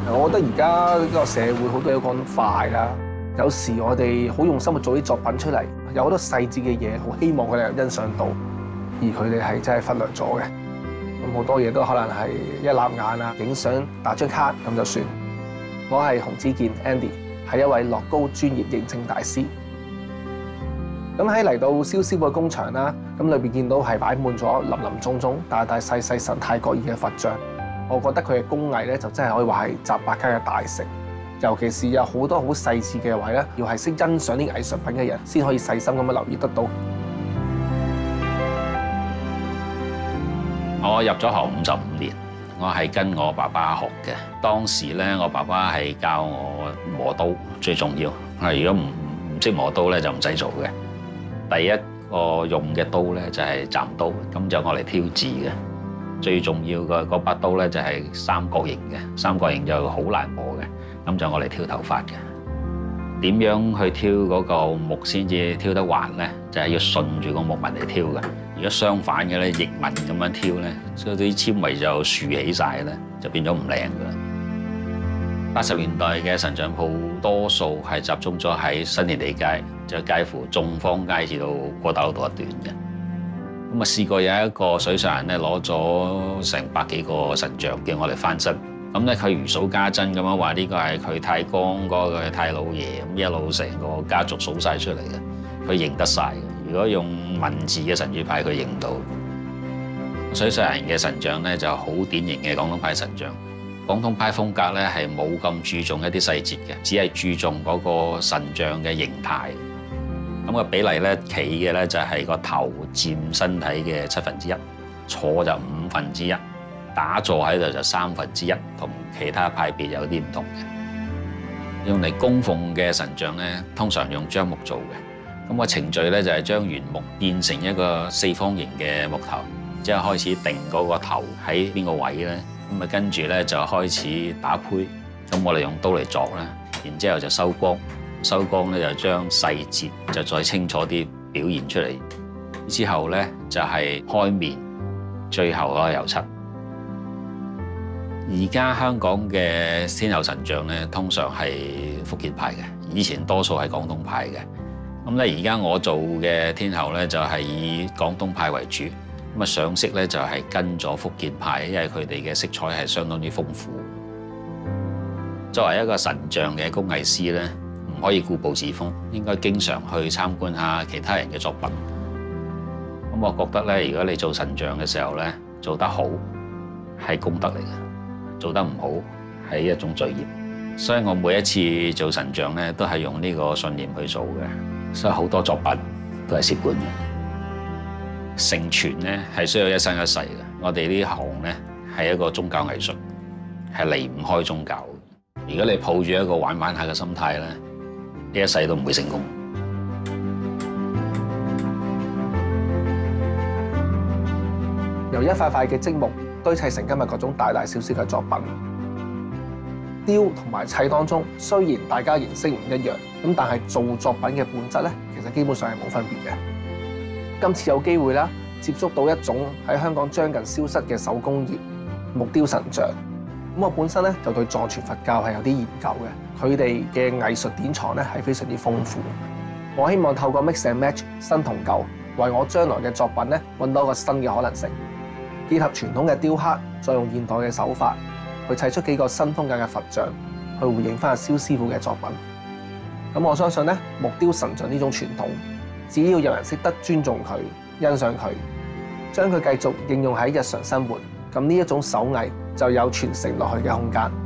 我覺得而家呢個社會好多嘢講得快啦，有時我哋好用心去做啲作品出嚟，有好多細節嘅嘢，好希望佢哋欣賞到，而佢哋係真係忽略咗嘅。咁好多嘢都可能係一擸眼啊，影相打張卡咁就算。我係洪子健 Andy， 係一位樂高專業認證大師。咁喺嚟到蕭師傅嘅工場啦，咁裏邊見到係擺滿咗林林總總、大大細細神態各異嘅佛像。我覺得佢嘅工藝咧就真係可以話係集百家嘅大成，尤其是有好多好細緻嘅位咧，要係識欣賞啲藝術品嘅人先可以細心咁樣留意得到。 我入咗行55年，我係跟我爸爸學嘅。當時咧，我爸爸係教我磨刀最重要。如果唔識磨刀咧，就唔使做嘅。第一個用嘅刀咧就係斬刀，咁就我嚟挑字嘅。最重要嘅嗰把刀咧就係三角形嘅，三角形就好難磨嘅，咁就我嚟挑頭髮嘅。點樣去挑嗰個木先至挑得橫咧？就係要順住個木紋嚟挑嘅。如果相反嘅咧，逆紋咁樣挑咧，所以啲纖維就豎起晒咧，就變咗唔靚噶啦。80年代嘅神像鋪多數係集中咗喺新填地街，就介乎眾坊街至到過大路道一段嘅。咁啊試過有一個水上人咧攞咗成百幾個神像，叫我嚟翻身。咁咧佢如數家珍咁樣話呢個係佢太公嗰個太老爺，咁一路成個家族數晒出嚟嘅，佢認得晒嘅。如果用文字嘅神主牌，佢認唔到。水上人嘅神像咧就好典型嘅廣東派神像。廣東派風格咧係冇咁注重一啲細節嘅，只係注重嗰個神像嘅形態。咁個比例咧，企嘅咧就係個頭佔身體嘅1/7，坐就1/5，打坐喺度就1/3，同其他派別有啲唔同嘅。用嚟供奉嘅神像咧，通常用樟木做嘅。咁個程序咧就係將原木變成一個4方形嘅木頭，之後開始定嗰個頭喺邊個位咧。咁啊跟住咧就開始打胚。咁我哋用刀嚟鑿啦，然之後就收光。收光咧就將細節就再清楚啲表現出嚟。之後咧就係開面，最後嗰個油漆。而家香港嘅天后神像咧，通常係福建派嘅，以前多數係廣東派嘅。咁咧而家我做嘅天后咧就係以廣東派為主，咁啊上色咧就係跟咗福建派，因為佢哋嘅色彩係相當之豐富。作為一個神像嘅工藝師咧，唔可以固步自封，應該經常去參觀下其他人嘅作品。咁我覺得咧，如果你做神像嘅時候咧，做得好係功德嚟嘅，做得唔好係一種罪孽。所以我每一次做神像咧，都係用呢個信念去做嘅。所以好多作品都係蝕本嘅。承傳咧係需要一生一世嘅。我哋呢行咧係一個宗教藝術，係離唔開宗教。如果你抱住一個玩玩下嘅心態咧，呢一世都唔會成功。 由一塊塊嘅積木堆砌成今日各種大大小小嘅作品，雕同埋砌當中，雖然大家形式唔一樣，咁但係做作品嘅本質咧，其實基本上係冇分別嘅。今次有機會啦，接觸到一種喺香港將近消失嘅手工業木雕神像。咁我本身咧就對藏傳佛教係有啲研究嘅，佢哋嘅藝術典藏咧係非常之豐富。我希望透過 mix and match 新同舊，為我將來嘅作品咧揾到一個新嘅可能性。結合傳統嘅雕刻，再用現代嘅手法去砌出幾個新風格嘅佛像，去回應翻阿蕭師傅嘅作品。咁我相信咧，木雕神像呢種傳統，只要有人識得尊重佢、欣賞佢，將佢繼續應用喺日常生活，咁呢一種手藝就有傳承落去嘅空間。